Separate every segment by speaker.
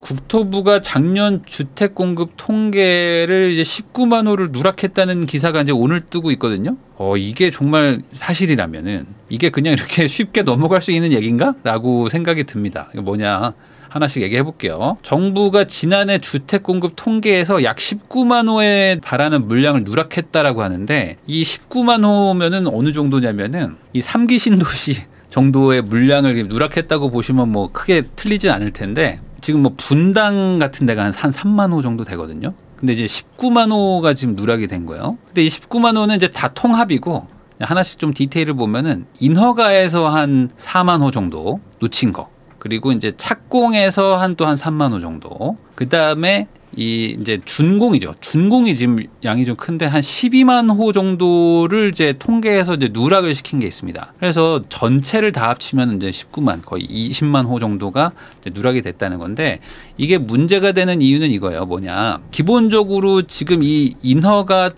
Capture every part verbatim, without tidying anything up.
Speaker 1: 국토부가 작년 주택 공급 통계를 이제 십구만 호를 누락했다는 기사가 이제 오늘 뜨고 있거든요. 어, 이게 정말 사실이라면은 이게 그냥 이렇게 쉽게 넘어갈 수 있는 얘기인가? 라고 생각이 듭니다. 이게 뭐냐? 하나씩 얘기해 볼게요. 정부가 지난해 주택 공급 통계에서 약 십구만 호에 달하는 물량을 누락했다라고 하는데, 이 십구만 호면은 어느 정도냐면은 이 삼 기 신도시 정도의 물량을 누락했다고 보시면 뭐 크게 틀리진 않을 텐데, 지금 뭐 분당 같은 데가 한 삼만 호 정도 되거든요. 근데 이제 십구만 호가 지금 누락이 된 거예요. 근데 이 십구만 호는 이제 다 통합이고, 하나씩 좀 디테일을 보면은 인허가에서 한 사만 호 정도 놓친 거, 그리고 이제 착공에서 한 또 한 삼만 호 정도, 그 다음에 이 이제 준공이죠. 준공이 지금 양이 좀 큰데 한 십이만 호 정도를 이제 통계에서 이제 누락을 시킨 게 있습니다. 그래서 전체를 다 합치면 이제 십구만, 거의 이십만 호 정도가 이제 누락이 됐다는 건데, 이게 문제가 되는 이유는 이거예요. 뭐냐? 기본적으로 지금 이 인허가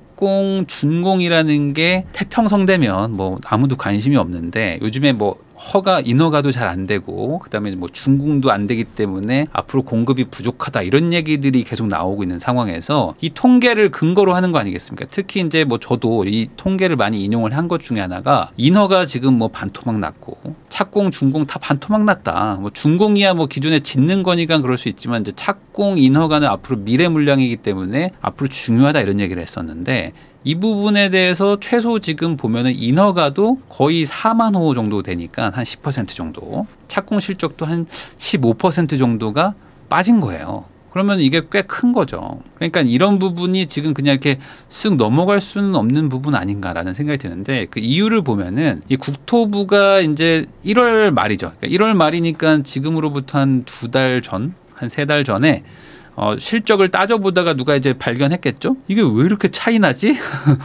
Speaker 1: 착공 준공이라는 게 태평성되면 뭐 아무도 관심이 없는데, 요즘에 뭐 허가 인허가도 잘 안 되고, 그다음에 뭐 준공도 안 되기 때문에 앞으로 공급이 부족하다, 이런 얘기들이 계속 나오고 있는 상황에서 이 통계를 근거로 하는 거 아니겠습니까? 특히 이제 뭐 저도 이 통계를 많이 인용을 한 것 중에 하나가, 인허가 지금 뭐 반토막 났고 착공 준공 다 반토막 났다. 뭐 준공이야 뭐 기존에 짓는 거니까 그럴 수 있지만, 이제 착공 인허가는 앞으로 미래 물량이기 때문에 앞으로 중요하다, 이런 얘기를 했었는데, 이 부분에 대해서 최소 지금 보면은 인허가도 거의 사만 호 정도 되니까 한 십 퍼센트 정도, 착공 실적도 한 십오 퍼센트 정도가 빠진 거예요. 그러면 이게 꽤 큰 거죠. 그러니까 이런 부분이 지금 그냥 이렇게 쓱 넘어갈 수는 없는 부분 아닌가라는 생각이 드는데, 그 이유를 보면은 이 국토부가 이제 일월 말이죠. 그러니까 일월 말이니까 지금으로부터 한 두 달 전, 한 세 달 전에 어, 실적을 따져보다가 누가 이제 발견했겠죠? 이게 왜 이렇게 차이 나지?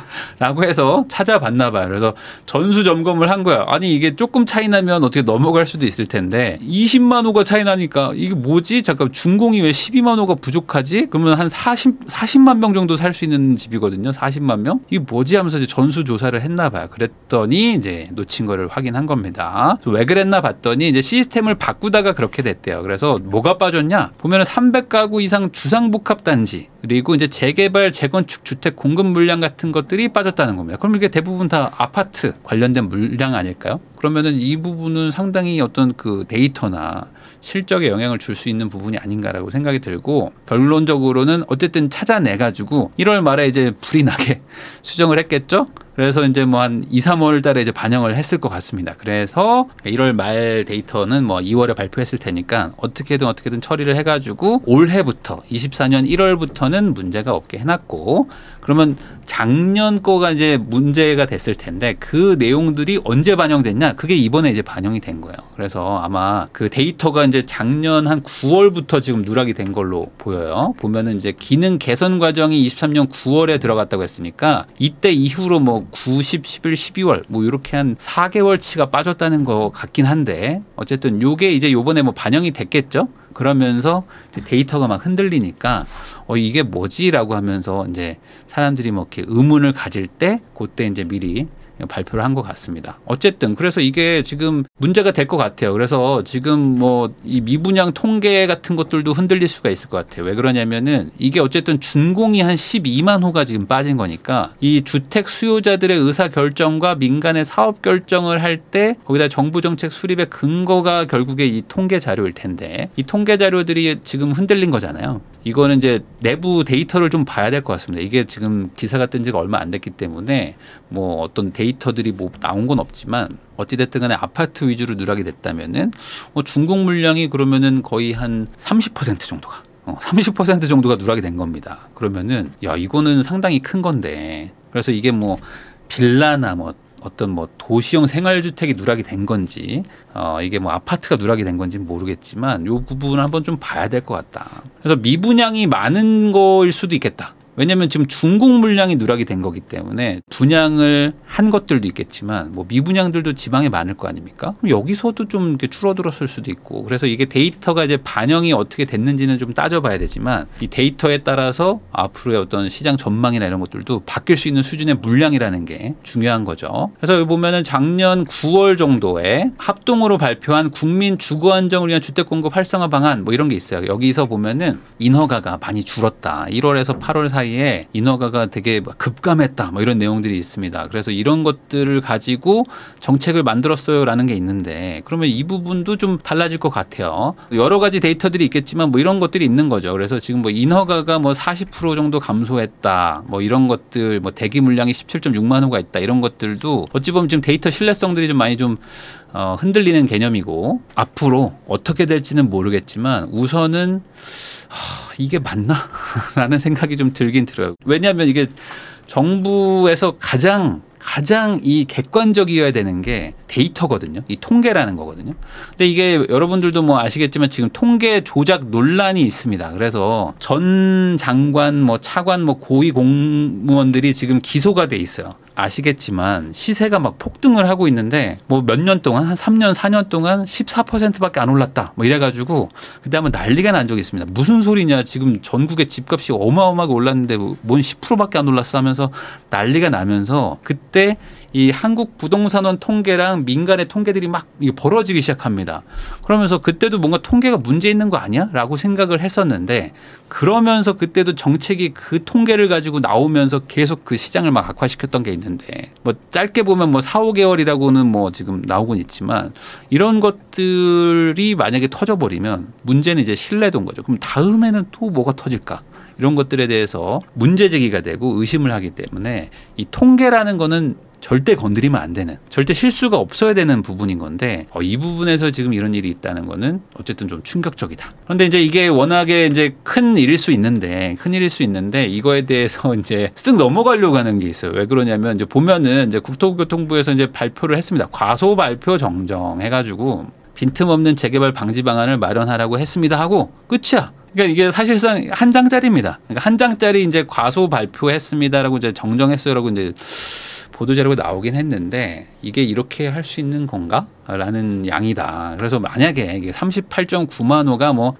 Speaker 1: 라고 해서 찾아봤나 봐요. 그래서 전수 점검을 한 거야. 아니, 이게 조금 차이 나면 어떻게 넘어갈 수도 있을 텐데 이십만 호가 차이 나니까 이게 뭐지? 잠깐, 준공이 왜 십이만 호가 부족하지? 그러면 한 사십, 사십만 명 정도 살 수 있는 집이거든요. 사십만 명? 이게 뭐지? 하면서 이제 전수 조사를 했나 봐요. 그랬더니 이제 놓친 거를 확인한 겁니다. 왜 그랬나 봤더니 이제 시스템을 바꾸다가 그렇게 됐대요. 그래서 뭐가 빠졌냐? 보면은 삼백 가구 이상 주상복합단지, 그리고 이제 재개발, 재건축 주택 공급 물량 같은 것들이 빠졌다는 겁니다. 그럼 이게 대부분 다 아파트 관련된 물량 아닐까요? 그러면은 이 부분은 상당히 어떤 그 데이터나 실적에 영향을 줄 수 있는 부분이 아닌가라고 생각이 들고, 결론적으로는 어쨌든 찾아내가지고 일월 말에 이제 불이 나게 수정을 했겠죠? 그래서 이제 뭐 한 이, 삼월 달에 이제 반영을 했을 것 같습니다. 그래서 일월 말 데이터는 뭐 이월에 발표했을 테니까 어떻게든 어떻게든 처리를 해가지고 올해부터 이십사 년 일월부터는 문제가 없게 해놨고, 그러면 작년 거가 이제 문제가 됐을 텐데 그 내용들이 언제 반영됐냐? 그게 이번에 이제 반영이 된 거예요. 그래서 아마 그 데이터가 이제 작년 한 구월부터 지금 누락이 된 걸로 보여요. 보면은 이제 기능 개선 과정이 이십삼 년 구월에 들어갔다고 했으니까 이때 이후로 뭐 구, 십, 십일, 십이월 뭐 이렇게 한 사 개월치가 빠졌다는 거 같긴 한데, 어쨌든 요게 이제 요번에 뭐 반영이 됐겠죠? 그러면서 이제 데이터가 막 흔들리니까 어 이게 뭐지라고 하면서 이제 사람들이 뭐 이렇게 의문을 가질 때 그때 이제 미리 발표를 한 것 같습니다. 어쨌든 그래서 이게 지금 문제가 될 것 같아요. 그래서 지금 뭐 이 미분양 통계 같은 것들도 흔들릴 수가 있을 것 같아요. 왜 그러냐면은 이게 어쨌든 준공이 한 십이만 호가 지금 빠진 거니까, 이 주택 수요자들의 의사 결정과 민간의 사업 결정을 할 때 거기다 정부 정책 수립의 근거가 결국에 이 통계 자료일 텐데, 이 통계 자료들이 지금 흔들린 거잖아요. 이거는 이제 내부 데이터를 좀 봐야 될 것 같습니다. 이게 지금 기사가 뜬 지가 얼마 안 됐기 때문에 뭐 어떤 데이터들이 뭐 나온 건 없지만, 어찌됐든 간에 아파트 위주로 누락이 됐다면은 뭐 중공 물량이 그러면은 거의 한 삼십 퍼센트 정도가 어, 삼십 퍼센트 정도가 누락이 된 겁니다. 그러면은 야, 이거는 상당히 큰 건데, 그래서 이게 뭐 빌라나 뭐 어떤 뭐 도시형 생활주택이 누락이 된 건지, 어, 이게 뭐 아파트가 누락이 된 건지 모르겠지만 요 부분을 한번 좀 봐야 될 것 같다. 그래서 미분양이 많은 거일 수도 있겠다. 왜냐하면 지금 준공 물량이 누락이 된 거기 때문에 분양을 한 것들도 있겠지만 뭐 미분양들도 지방에 많을 거 아닙니까? 그럼 여기서도 좀 이렇게 줄어들었을 수도 있고 그래서 이게 데이터가 이제 반영이 어떻게 됐는지는 좀 따져봐야 되지만 이 데이터에 따라서 앞으로의 어떤 시장 전망이나 이런 것들도 바뀔 수 있는 수준의 물량이라는 게 중요한 거죠. 그래서 여기 보면은 작년 구월 정도에 합동으로 발표한 국민 주거 안정을 위한 주택 공급 활성화 방안 뭐 이런 게 있어요. 여기서 보면은 인허가가 많이 줄었다. 일월에서 팔월 사이에 인허가가 되게 급감했다. 뭐 이런 내용들이 있습니다. 그래서 이런 것들을 가지고 정책을 만들었어요라는 게 있는데 그러면 이 부분도 좀 달라질 것 같아요. 여러 가지 데이터들이 있겠지만 뭐 이런 것들이 있는 거죠. 그래서 지금 뭐 인허가가 뭐 사십 퍼센트 정도 감소했다. 뭐 이런 것들 뭐 대기 물량이 십칠 점 육만 호가 있다. 이런 것들도 어찌 보면 지금 데이터 신뢰성들이 좀 많이 좀 어, 흔들리는 개념이고 앞으로 어떻게 될지는 모르겠지만 우선은 하, 이게 맞나? 라는 생각이 좀 들긴 들어요. 왜냐하면 이게 정부에서 가장 가장 이 객관적이어야 되는 게 데이터거든요. 이 통계라는 거거든요. 근데 이게 여러분들도 뭐 아시겠지만 지금 통계 조작 논란이 있습니다. 그래서 전 장관 뭐 차관 뭐 고위 공무원들이 지금 기소가 돼 있어요. 아시겠지만 시세가 막 폭등을 하고 있는데 뭐 몇 년 동안 한 삼 년 사 년 동안 십사 퍼센트밖에 안 올랐다 뭐 이래가지고 그때 한번 난리가 난 적이 있습니다. 무슨 소리냐 지금 전국의 집값이 어마어마하게 올랐는데 뭔 십 퍼센트밖에 안 올랐어 하면서 난리가 나면서 그때 이 한국 부동산원 통계랑 민간의 통계들이 막 벌어지기 시작합니다. 그러면서 그때도 뭔가 통계가 문제 있는 거 아니야? 라고 생각을 했었는데 그러면서 그때도 정책이 그 통계를 가지고 나오면서 계속 그 시장을 막 악화시켰던 게 있는데 뭐 짧게 보면 뭐 사, 오 개월이라고는 뭐 지금 나오곤 있지만 이런 것들이 만약에 터져버리면 문제는 이제 신뢰도인 거죠. 그럼 다음에는 또 뭐가 터질까? 이런 것들에 대해서 문제 제기가 되고 의심을 하기 때문에 이 통계라는 거는 절대 건드리면 안 되는 절대 실수가 없어야 되는 부분인 건데 어, 이 부분에서 지금 이런 일이 있다는 거는 어쨌든 좀 충격적이다. 그런데 이제 이게 워낙에 이제 큰 일일 수 있는데 큰 일일 수 있는데 이거에 대해서 이제 쓱 넘어가려고 하는 게 있어요. 왜 그러냐면 이제 보면은 이제 국토교통부에서 이제 발표를 했습니다. 과소 발표 정정 해가지고 빈틈없는 재개발 방지 방안을 마련하라고 했습니다 하고 끝이야. 그러니까 이게 사실상 한 장짜리입니다. 그러니까 한 장짜리 이제 과소 발표했습니다라고 이제 정정했어요라고 이제 보도자료가 나오긴 했는데 이게 이렇게 할 수 있는 건가? 라는 양이다. 그래서 만약에 이게 삼십팔 점 구만 호가 뭐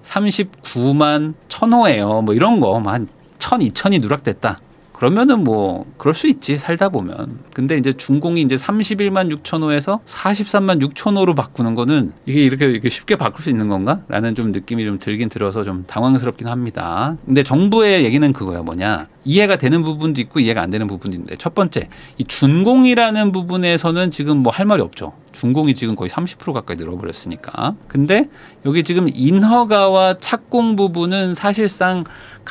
Speaker 1: 삼십구만 천 호예요. 뭐 이런 거 한 천, 이천이 누락됐다. 그러면은 뭐 그럴 수 있지 살다 보면. 근데 이제 준공이 이제 삼십일만 육천 호에서 사십삼만 육천 호로 바꾸는 거는 이게 이렇게, 이렇게 쉽게 바꿀 수 있는 건가? 라는 좀 느낌이 좀 들긴 들어서 좀 당황스럽긴 합니다. 근데 정부의 얘기는 그거야. 뭐냐? 이해가 되는 부분도 있고 이해가 안 되는 부분도 있는데 첫 번째 이 준공이라는 부분에서는 지금 뭐 할 말이 없죠. 준공이 지금 거의 삼십 퍼센트 가까이 늘어버렸으니까. 근데 여기 지금 인허가와 착공 부분은 사실상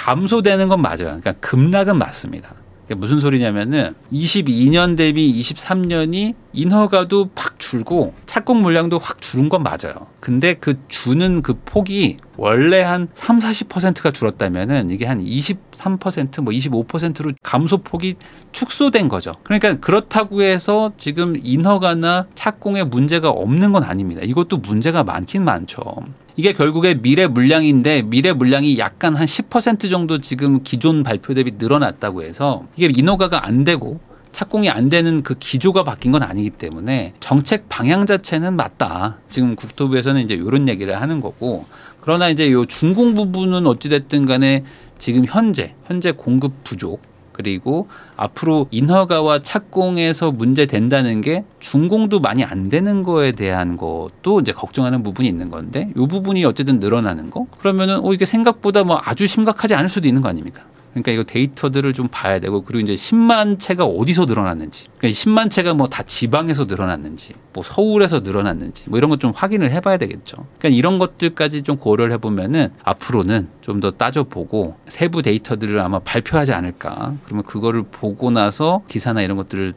Speaker 1: 감소되는 건 맞아요. 그러니까 급락은 맞습니다. 무슨 소리냐면은 이십이 년 대비 이십삼 년이 인허가도 팍 줄고 착공 물량도 확 줄은 건 맞아요. 근데 그 주는 그 폭이 원래 한 삼, 사십 퍼센트가 줄었다면은 이게 한 이십삼 퍼센트 뭐 이십오 퍼센트로 감소폭이 축소된 거죠. 그러니까 그렇다고 해서 지금 인허가나 착공에 문제가 없는 건 아닙니다. 이것도 문제가 많긴 많죠. 이게 결국에 미래 물량인데 미래 물량이 약간 한 십 퍼센트 정도 지금 기존 발표 대비 늘어났다고 해서 이게 인허가가 안 되고 착공이 안 되는 그 기조가 바뀐 건 아니기 때문에 정책 방향 자체는 맞다. 지금 국토부에서는 이제 이런 얘기를 하는 거고 그러나 이제 요 준공 부분은 어찌됐든 간에 지금 현재 현재 공급 부족 그리고 앞으로 인허가와 착공에서 문제 된다는 게 준공도 많이 안 되는 거에 대한 것도 이제 걱정하는 부분이 있는 건데 이 부분이 어쨌든 늘어나는 거 그러면은 어 이게 생각보다 뭐 아주 심각하지 않을 수도 있는 거 아닙니까? 그러니까 이거 데이터들을 좀 봐야 되고 그리고 이제 십만 채가 어디서 늘어났는지 그러니까 십만 채가 뭐 다 지방에서 늘어났는지 뭐 서울에서 늘어났는지 뭐 이런 것 좀 확인을 해봐야 되겠죠. 그러니까 이런 것들까지 좀 고려를 해보면은 앞으로는 좀 더 따져보고 세부 데이터들을 아마 발표하지 않을까. 그러면 그거를 보고 나서 기사나 이런 것들을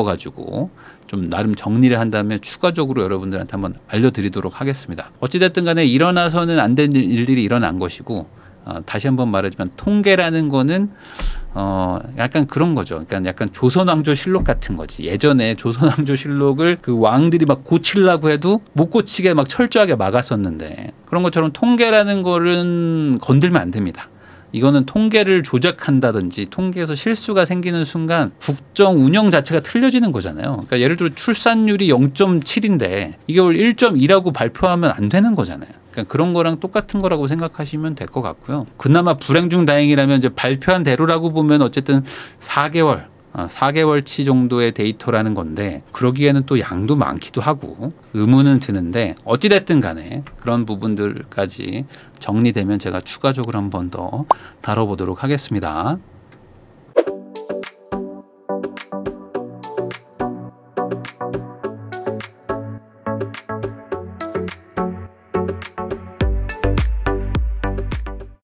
Speaker 1: 읽어가지고 좀 나름 정리를 한 다음에 추가적으로 여러분들한테 한번 알려드리도록 하겠습니다. 어찌됐든 간에 일어나서는 안 될 일들이 일어난 것이고 어, 다시 한번 말하지만 통계라는 거는 어, 약간 그런 거죠. 그러니까 약간 조선왕조실록 같은 거지. 예전에 조선왕조실록을 그 왕들이 막 고치려고 해도 못 고치게 막 철저하게 막았었는데 그런 것처럼 통계라는 거는 건들면 안 됩니다. 이거는 통계를 조작한다든지 통계에서 실수가 생기는 순간 국정 운영 자체가 틀려지는 거잖아요. 그러니까 예를 들어 출산율이 영 점 칠인데 이걸 일 점 이라고 발표하면 안 되는 거잖아요. 그러니까 그런 거랑 똑같은 거라고 생각하시면 될 것 같고요. 그나마 불행 중 다행이라면 이제 발표한 대로라고 보면 어쨌든 사 개월 사 개월치 정도의 데이터라는 건데 그러기에는 또 양도 많기도 하고 의문은 드는데 어찌됐든 간에 그런 부분들까지 정리되면 제가 추가적으로 한 번 더 다뤄보도록 하겠습니다.